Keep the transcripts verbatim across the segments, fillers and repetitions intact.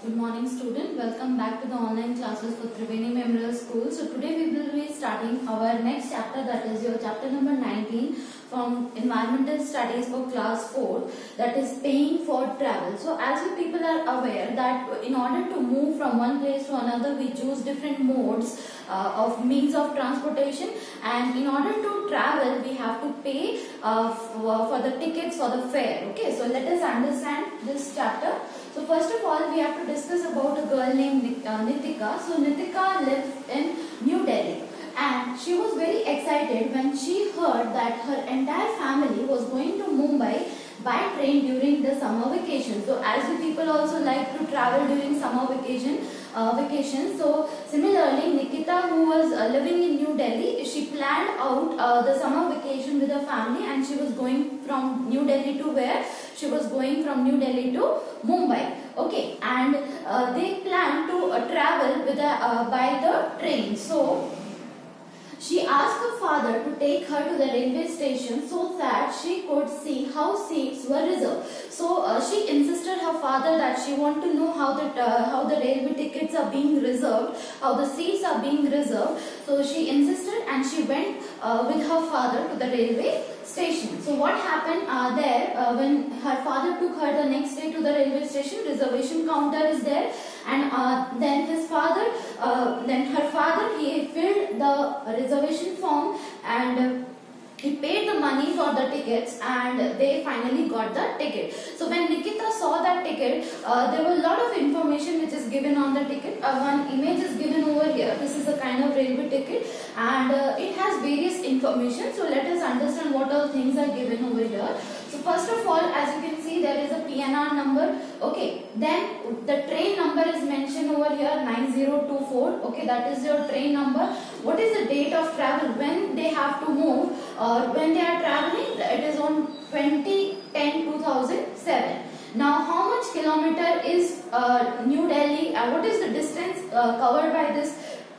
Good morning student, welcome back to the online classes for Triveni Memorial School. So today we will be starting our next chapter, that is your chapter number nineteen from Environmental Studies for class four, that is paying for travel. So as you people are aware that in order to move from one place to another we choose different modes uh, of means of transportation, and in order to travel we have to pay uh, for, for the tickets for the fare. Okay, so let us understand this chapter. So first of all we have to discuss about a girl named uh, Nitika. So Nitika lived in New Delhi and she was very excited when she heard that her entire family was going to Mumbai by train during the summer vacation. So as you people also like to travel during summer vacation, uh, vacation. So similarly Nikita, who was uh, living in New Delhi, she planned out uh, the summer vacation with her family, and she was going from New Delhi to where? She was going from New Delhi to Mumbai. Okay, and uh, they planned to uh, travel with a, uh, by the train. So she asked her father to take her to the railway station so that she could see how seats were reserved. So uh, she insisted her father that she wanted to know how the uh, how the railway tickets are being reserved, how the seats are being reserved. So she insisted and she went uh, with her father to the railway station. So what happened uh, there uh, when her father took her the next day to the railway station, reservation counter is there, and uh, then his father, uh, then her father, he filled the reservation form and uh, he paid the money for the tickets, and they finally got the ticket. So when Nikita saw that ticket, uh, there was a lot of information which is given on the ticket. Uh, one image is given over here. This is a kind of railway ticket, and uh, it has various information. So let us understand what all things are given over here. So first of all, as you can see, there is a P N R number. Okay, then the train number is mentioned over here, nine zero two four. Okay, that is your train number. What is the date of travel, when they have to move or when they are traveling? It is on twenty ten two thousand seven. Now how much kilometer is uh, New Delhi, uh, what is the distance uh, covered by this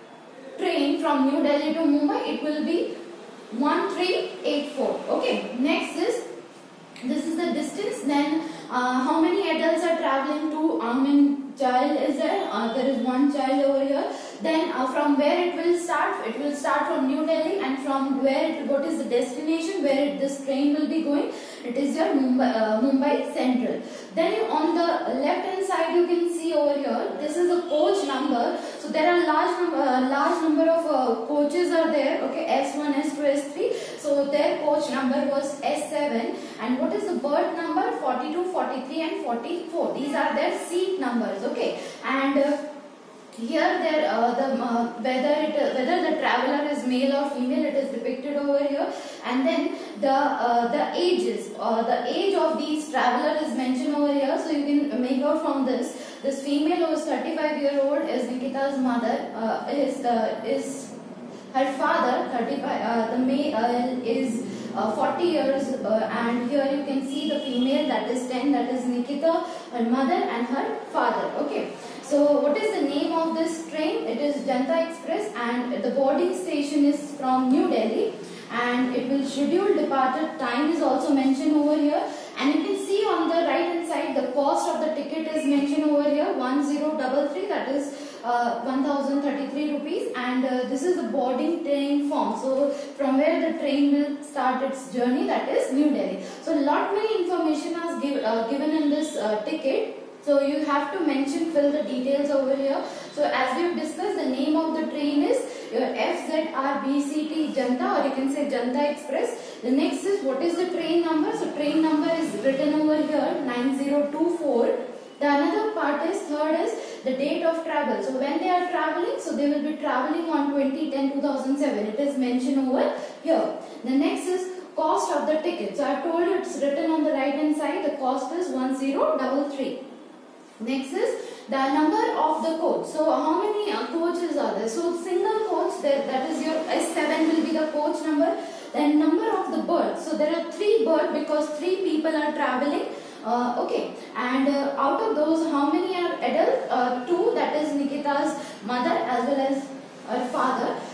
train from New Delhi to Mumbai? It will be one three eight four. Okay, next is, this is the distance. Then uh, how many adults are traveling to, I mean child is there, uh, there is one child over here. Then uh, from where it will start? It will start from New Delhi, and from where it, what is the destination where it, this train will be going? It is your Mumbai, uh, Mumbai Central. Then on the left hand side you can see over here, this is a coach number. So there are large number, uh, large number of uh, coaches are there. Okay, S one, S two, S three. So their coach number was S seven. And what is the berth number? forty-two, forty-three and forty-four. These are their seat numbers. Okay, and uh, here there uh, the uh, whether it uh, whether the traveler is male or female, it is depicted over here. And then the uh, the ages, uh, the age of these traveler is mentioned over here. So you can make out from this. This female who is thirty-five year old is Nikita's mother. Uh, is uh, is her father thirty-five. Uh, the male uh, is uh, forty years, uh, and here you can see the female, that is ten. That is Nikita, her mother, and her father. Okay. So what is the name of this train? It is Janta Express, and the boarding station is from New Delhi, and it will schedule departure time is also mentioned over here. And you can see on the right hand side the cost of the ticket is mentioned over here, one zero three three, that is uh, one thousand thirty-three rupees, and uh, this is the boarding train form. So from where the train will start its journey, that is New Delhi. So lot many information is give, uh, given in this uh, ticket. So you have to mention, fill the details over here. So as we have discussed, the name of the train is your F Z R B C T Janta, or you can say Janta Express. The next is, what is the train number? So train number is written over here, nine zero two four. The another part is, third is the date of travel. So when they are traveling, so they will be traveling on twenty ten two thousand seven. It is mentioned over here. The next is cost of the ticket. So I have told you it's written on the right hand side. The cost is one zero three three. Next is the number of the coach. So how many uh, coaches are there? So single coach, there, that is your S seven will be the coach number. Then number of the berths. So there are three berths because three people are traveling. Uh, okay, and uh, out of those, how many are adult? Uh, two, that is Nikita's mother as well as her father.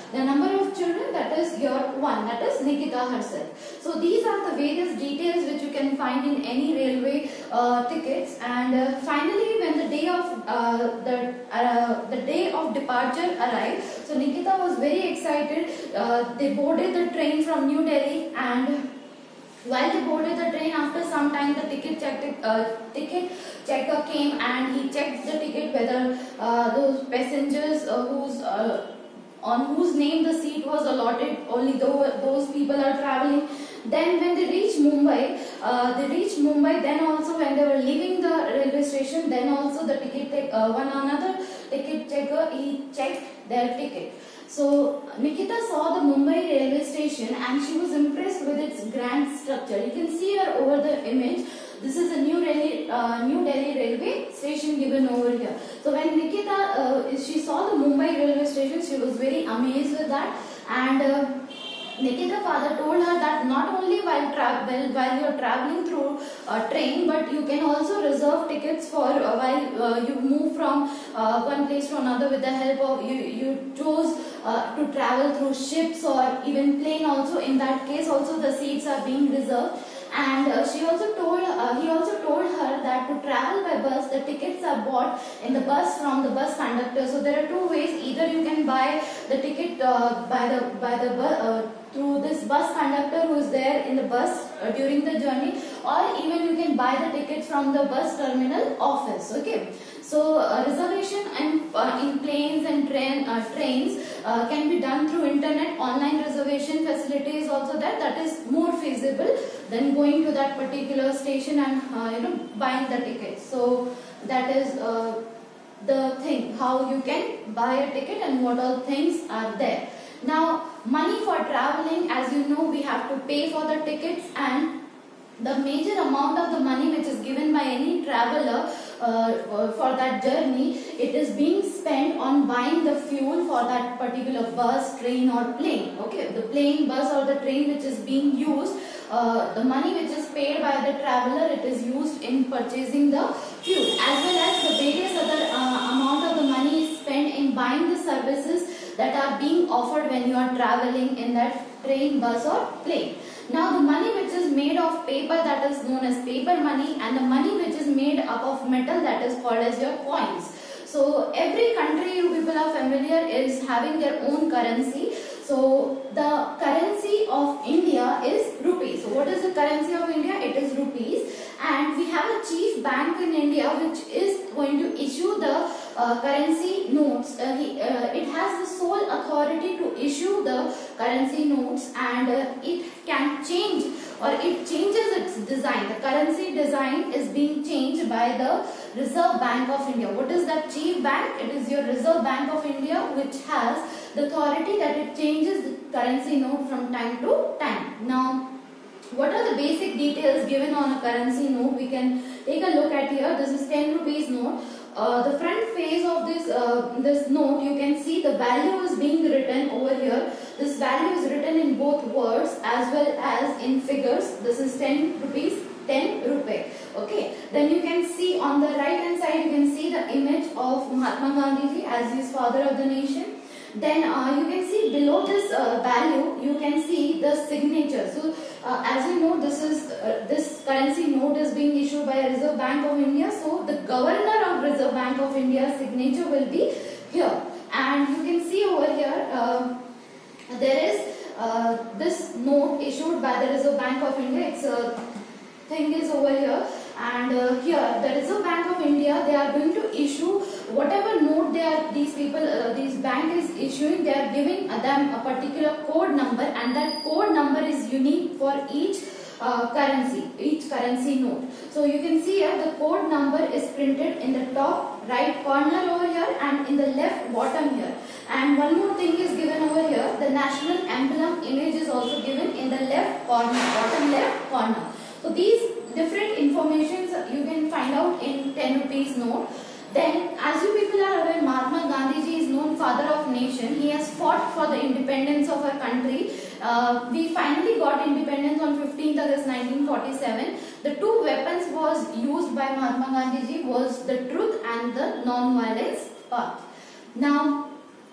The number of children, that is your one, that is Nikita herself. So these are the various details which you can find in any railway uh, tickets. And uh, finally, when the day of uh, the uh, the day of departure arrived, so Nikita was very excited. Uh, they boarded the train from New Delhi, and while they boarded the train, after some time the ticket check, uh, ticket checker came and he checked the ticket whether uh, those passengers uh, whose uh, on whose name the seat was allotted, only those people are traveling. Then when they reached Mumbai, uh, they reached Mumbai, then also when they were leaving the railway station, then also the ticket, uh, one another ticket checker, he checked their ticket. So Nikita saw the Mumbai railway station and she was impressed with its grand structure. You can see here over the image, this is a New Delhi, uh, New Delhi railway station given over here. So when Nikita, uh, she saw the Mumbai railway station, she was very amazed with that. And uh, Nikita's father told her that not only while travel while you are traveling through a train, but you can also reserve tickets for uh, while uh, you move from uh, one place to another with the help of you. You chose uh, to travel through ships or even plane. Also, in that case, also the seats are being reserved. And uh, she also told uh, he also told her that to travel by bus, the tickets are bought in the bus from the bus conductor. So there are two ways: either you can buy the ticket uh, by the by the uh, through this bus conductor who is there in the bus uh, during the journey, or even you can buy the tickets from the bus terminal office. Okay. So uh, reservation and uh, in planes and train uh, trains uh, can be done through internet. Online reservation facility is also there. That is more feasible than going to that particular station and uh, you know buying the ticket. So that is uh, the thing, how you can buy a ticket and what all things are there. Now, money for traveling, as you know, we have to pay for the tickets, and the major amount of the money which is given by any traveler uh, for that journey, it is being spent on buying the fuel for that particular bus, train or plane. Okay, the plane, bus or the train which is being used, uh, the money which is paid by the traveler, it is used in purchasing the fuel, as well as the various other uh, amount of the money is spent in buying the services that are being offered when you are traveling in that train, bus or plane. Now the money which is made of paper, that is known as paper money, and the money which is made up of metal, that is called as your coins. So every country, you people are familiar, is having their own currency. So the currency of India is rupees. So what is the currency of India? It is rupees. And we have a chief bank in India which is going to issue the uh, currency notes. Uh, he, uh, it has the sole authority to issue the currency notes, and uh, it can change or it changes its design. The currency design is being changed by the Reserve Bank of India. What is that chief bank? It is your Reserve Bank of India, which has the authority that it changes the currency note from time to time. Now, what are the basic details given on a currency note? We can take a look at here. This is ten rupees note. Uh, the front face of this uh, this note, you can see the value is being written over here. This value is written in both words as well as in figures. This is ten rupees, ten rupee. Okay. Then you can see on the right hand side, you can see the image of Mahatma Gandhi ji as his father of the nation. Then uh, you can see below this uh, value, you can see the signature. So uh, as you know, this is uh, this currency note is being issued by Reserve Bank of India. So the governor of Reserve Bank of India's signature will be here. And you can see over here, uh, there is uh, this note issued by the Reserve Bank of India. Its uh, thing is over here. And uh, here, the Reserve Bank of India, they are going to issue whatever note they are, these people, uh, these bank is issuing, they are giving uh, them a particular code number, and that code number is unique for each uh, currency, each currency note. So you can see here, the code number is printed in the top right corner over here and in the left bottom here. And one more thing is given over here, the national emblem image is also given in the left corner, bottom left corner. So these different informations you can find out in ten rupees note. Then, as you people are aware, Mahatma Gandhi ji is known father of nation. He has fought for the independence of our country. Uh, we finally got independence on fifteenth August nineteen forty-seven. The two weapons was used by Mahatma Gandhi ji was the truth and the non-violence path. Now,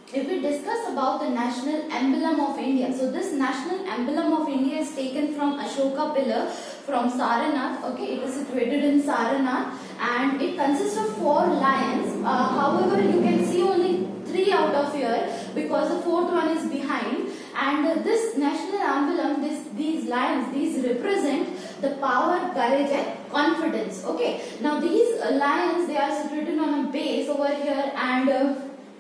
if we discuss about the national emblem of India, so this national emblem of India is taken from Ashoka pillar from Saranath. Okay, it is situated in Saranath and it consists of four lions. Uh, however, you can see only three out of here because the fourth one is behind. And uh, this national emblem, this these lions, these represent the power, courage and confidence. Okay, now these uh, lions, they are situated on a base over here and uh,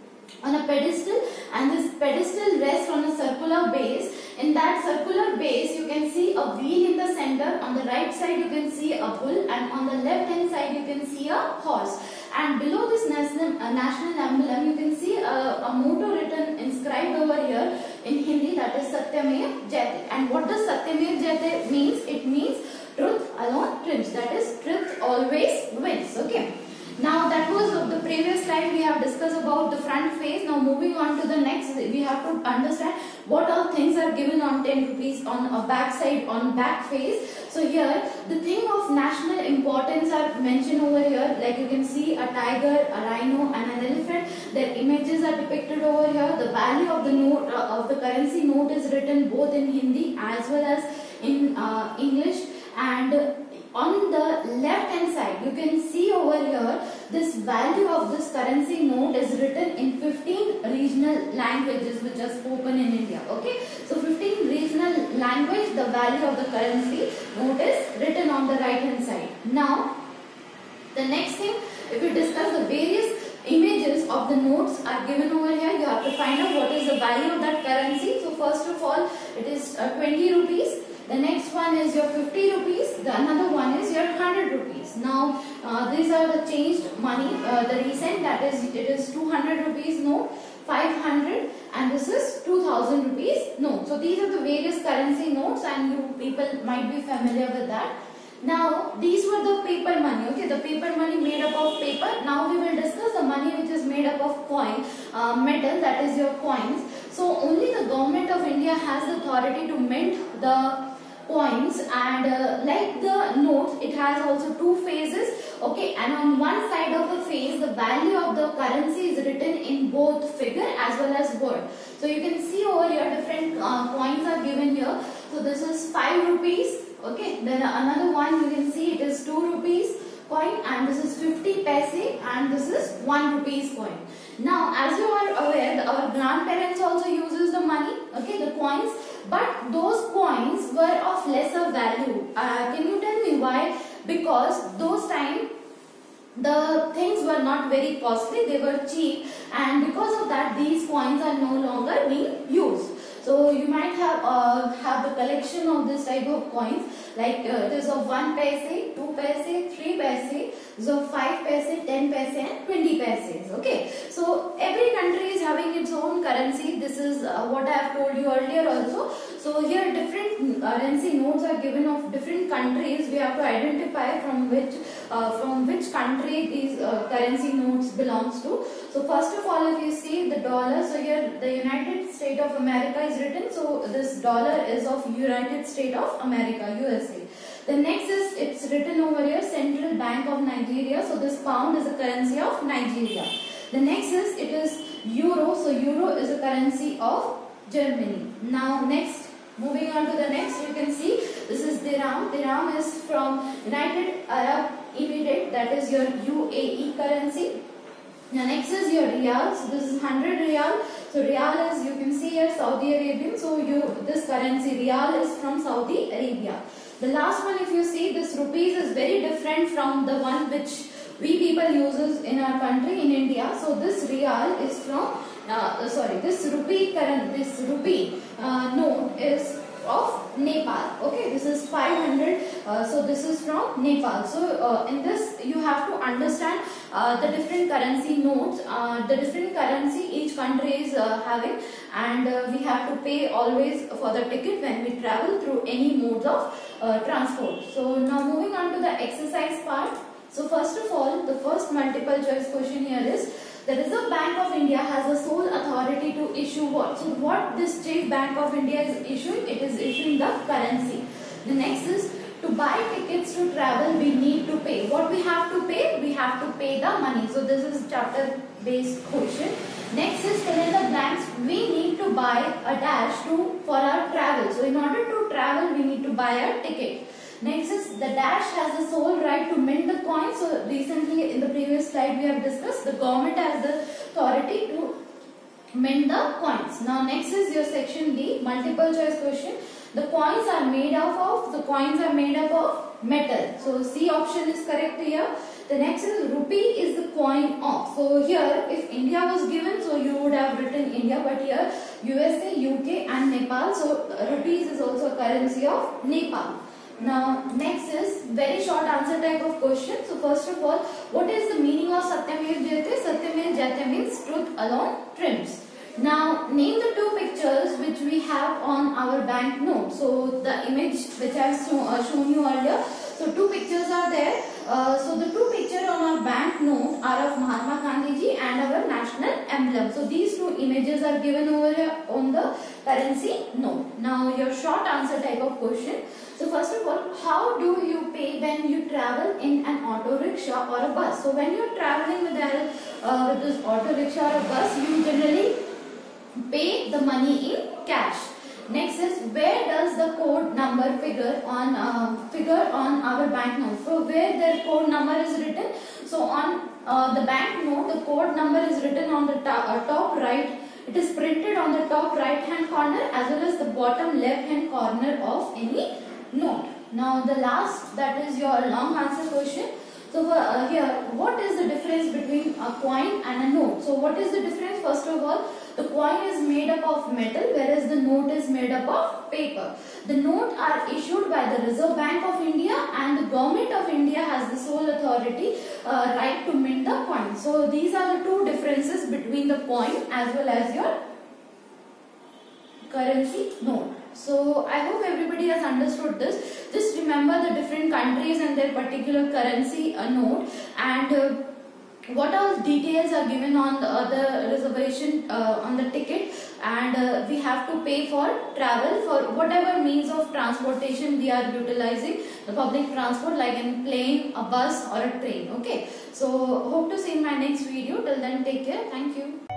on a pedestal, and this pedestal rests on a circular base. In that circular base you can see a wheel in the center. On the right side you can see a bull and on the left hand side you can see a horse. And below this national, uh, national emblem you can see a, a motto written, inscribed over here in Hindi, that is Satyamev Jayate. And what does Satyamev Jayate means? It means truth alone triumphs, that is truth always wins. Okay. Now that was the previous slide we have discussed about the front face. Now moving on to the next, we have to understand what all things are given on ten rupees on a back side, on back face. So here the thing of national importance are mentioned over here, like you can see a tiger, a rhino and an elephant. Their images are depicted over here. The value of the note uh, of the currency note is written both in Hindi as well as in uh, English. And uh, on the left hand side you can see over here this value of this currency note is written in fifteen regional languages which are spoken in India. Okay, so fifteen regional language, the value of the currency note is written on the right hand side. Now the next thing, if we discuss the various images of the notes are given over here, you have to find out what is the value of that currency. So first of all it is uh, twenty rupees. The next one is your fifty rupees, the another one is your one hundred rupees. Now uh, these are the changed money, uh, the recent, that is it is two hundred rupees note, five hundred and this is two thousand rupees note. So these are the various currency notes and you people might be familiar with that. Now these were the paper money, okay, the paper money made up of paper. Now we will discuss the money which is made up of coin, uh, metal, that is your coins. So only the government of India has the authority to mint the coins, and uh, like the notes, it has also two phases. Okay, and on one side of the face the value of the currency is written in both figure as well as word. So you can see over here different uh, coins are given here. So this is five rupees. Okay, then another one you can see it is two rupees coin, and this is fifty paise, and this is one rupees coin. Now as you are aware, our grandparents also uses the money, okay, the coins, but those coins were of lesser value. Uh, can you tell me why? Because those time the things were not very costly, they were cheap, and because of that these coins are no longer being used. So you might have uh, have the collection of this type of coins, like uh, it is of one paise, two paise, three paise, so five paise, ten paise and twenty paises. Okay, so every country is having its own currency. This is uh, what I have told you earlier also. So here different currency notes are given of different countries. We have to identify from which uh, from which country these uh, currency notes belongs to. So first of all, if you see the dollar, so here the United States of America is written. So this dollar is of United States of America, U S A. The next is, it's written over here, Central Bank of Nigeria. So this pound is a currency of Nigeria. The next is, it is euro. So euro is a currency of Germany. Now next, moving on to the next, you can see this is dirham. Dirham is from United Arab Emirates, that is your U A E currency. The next is your riyal. So this is one hundred riyal. So riyal is, you can see here, Saudi Arabian. So you this currency riyal is from Saudi Arabia. The last one, if you see, this rupees is very different from the one which we people uses in our country in India. So this riyal is from uh, sorry this rupee current this rupee uh, note is of Nepal. Okay, this is five hundred. Uh, so this is from Nepal. So uh, in this you have to understand uh, the different currency notes, uh, the different currency each country is uh, having, and uh, we have to pay always for the ticket when we travel through any modes of uh, transport. So now moving on to the exercise part. So first of all, the first multiple choice question here is, the Reserve Bank of India has the sole authority to issue what? So what this State Bank of India is issuing? It is issuing the currency. The next is, to buy tickets to travel, we need to pay. What we have to pay? We have to pay the money. So this is chapter based question. Next is fill in the blanks. We need to buy a dash to for our travel. So in order to travel, we need to buy a ticket. Next is the dash has the sole right to mint the coin. So recently in the previous slide we have discussed the government has the authority to mint the coins. Now next is your section D, multiple choice question. The coins are made up of, the coins are made up of metal. So C option is correct here. The next is rupee is the coin of. So here if India was given, so you would have written India, but here U S A, U K and Nepal. So rupees is also a currency of Nepal. Now next is very short answer type of question. So first of all, what is the meaning of Satyamev Jayate? Satyamev Jayate means truth alone triumphs. Now name the two pictures which we have on our bank note. So the image which I have shown, uh, shown you earlier. So two pictures are there. Uh, so the two pictures on our bank note are of Mahatma Gandhi ji and our national emblem. So these two images are given over here on the currency note. Now your short answer type of question. So first of all, how do you pay when you travel in an auto rickshaw or a bus? So when you are traveling with, a, uh, with this auto rickshaw or a bus, you generally pay the money in cash. Next is where does the code number figure on uh, figure on our bank note? So where the code number is written? So on uh, the bank note, the code number is written on the top, uh, top right. It is printed on the top right hand corner as well as the bottom left hand corner of any note. Now the last, that is your long answer question. So for, uh, here, what is the difference between a coin and a note? So what is the difference? First of all, the coin is made up of metal whereas the note is made up of paper. The note are issued by the Reserve Bank of India and the Government of India has the sole authority uh, right to mint the coin. So these are the two differences between the coin as well as your currency note. So I hope everybody has understood this. Just remember the different countries and their particular currency uh, note, and uh, what all details are given on the other reservation uh, on the ticket, and uh, we have to pay for travel for whatever means of transportation we are utilizing, the public transport like in plane, a bus or a train. Okay, so hope to see in my next video. Till then, take care. Thank you.